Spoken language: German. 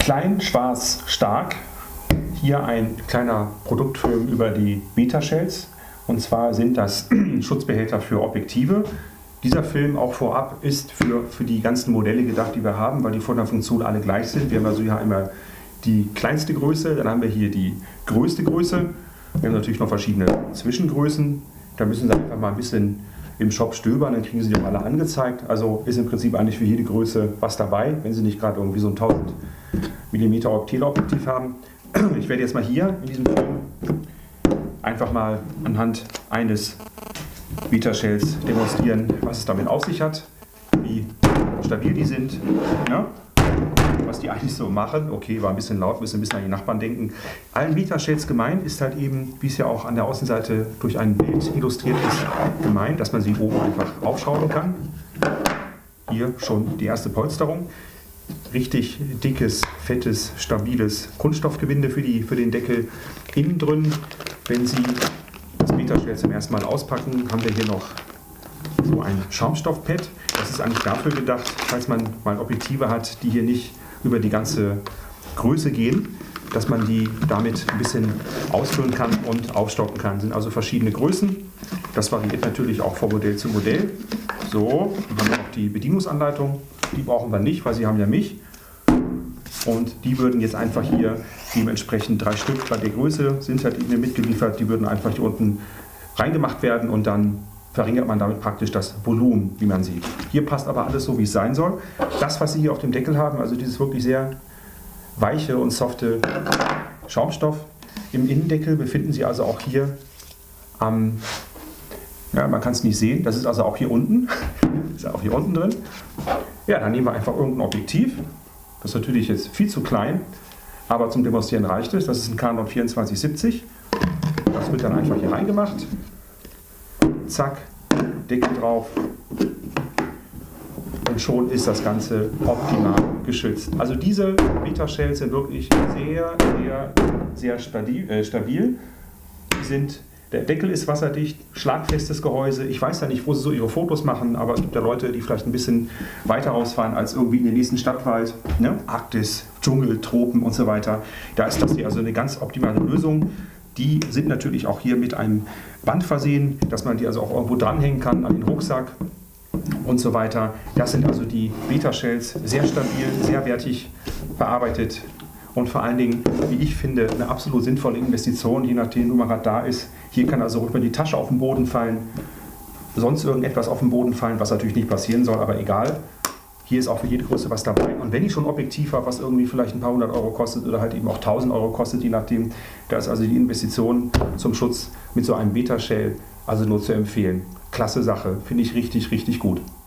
Klein, schwarz, stark. Hier ein kleiner Produktfilm über die Beta-Shells. Und zwar sind das Schutzbehälter für Objektive. Dieser Film auch vorab ist für die ganzen Modelle gedacht, die wir haben, weil die von der Funktion alle gleich sind. Wir haben also hier einmal die kleinste Größe, dann haben wir hier die größte Größe. Wir haben natürlich noch verschiedene Zwischengrößen. Da müssen Sie einfach mal ein bisschen im Shop stöbern, dann kriegen Sie die auch alle angezeigt. Also ist im Prinzip eigentlich für jede Größe was dabei, wenn Sie nicht gerade irgendwie so ein 1000 mm Teleobjektiv haben. Ich werde jetzt mal hier in diesem Film einfach mal anhand eines Beta-Shells demonstrieren, was es damit auf sich hat, wie stabil die sind, ja, was die eigentlich so machen. Okay, war ein bisschen laut, müssen ein bisschen an die Nachbarn denken. Allen Beta-Shells gemeint ist halt eben, wie es ja auch an der Außenseite durch ein Bild illustriert ist, gemeint, dass man sie oben einfach aufschrauben kann. Hier schon die erste Polsterung. Richtig dickes, fettes, stabiles Kunststoffgewinde für den Deckel. Innen drin, wenn Sie das Beta-Shell zum ersten Mal auspacken, haben wir hier noch so ein Schaumstoffpad. Das ist eigentlich dafür gedacht, falls man mal Objektive hat, die hier nicht über die ganze Größe gehen, dass man die damit ein bisschen ausfüllen kann und aufstocken kann. Das sind also verschiedene Größen. Das variiert natürlich auch von Modell zu Modell. So, dann haben wir noch die Bedienungsanleitung. Die brauchen wir nicht, weil sie haben ja mich. Und die würden jetzt einfach hier dementsprechend 3 Stück bei der Größe sind halt Ihnen mitgeliefert. Die würden einfach hier unten reingemacht werden und dann verringert man damit praktisch das Volumen, wie man sieht. Hier passt aber alles so, wie es sein soll. Das, was Sie hier auf dem Deckel haben, also dieses wirklich sehr weiche und softe Schaumstoff. Im Innendeckel befinden Sie also auch hier am, ja, man kann es nicht sehen, das ist also auch hier unten, ist auch hier unten drin. Ja, dann nehmen wir einfach irgendein Objektiv. Das ist natürlich jetzt viel zu klein, aber zum Demonstrieren reicht es. Das ist ein Canon 2470. Das wird dann einfach hier reingemacht. Zack, Deckel drauf. Und schon ist das Ganze optimal geschützt. Also diese Beta-Shells sind wirklich sehr stabil. Der Deckel ist wasserdicht, schlagfestes Gehäuse. Ich weiß ja nicht, wo Sie so Ihre Fotos machen, aber es gibt ja Leute, die vielleicht ein bisschen weiter rausfahren als irgendwie in den nächsten Stadtwald. Ne? Arktis, Dschungel, Tropen und so weiter. Da ist das hier also eine ganz optimale Lösung. Die sind natürlich auch hier mit einem Band versehen, dass man die also auch irgendwo dranhängen kann an den Rucksack und so weiter. Das sind also die Beta-Shells, sehr stabil, sehr wertig verarbeitet. Und vor allen Dingen, wie ich finde, eine absolut sinnvolle Investition, je nachdem, wo man gerade da ist. Hier kann also rüber die Tasche auf den Boden fallen, sonst irgendetwas auf den Boden fallen, was natürlich nicht passieren soll, aber egal. Hier ist auch für jede Größe was dabei. Und wenn ich schon ein Objektiv habe, was irgendwie vielleicht ein paar 100 Euro kostet oder halt eben auch 1000 Euro kostet, je nachdem, da ist also die Investition zum Schutz mit so einem Beta-Shell also nur zu empfehlen. Klasse Sache, finde ich richtig, richtig gut.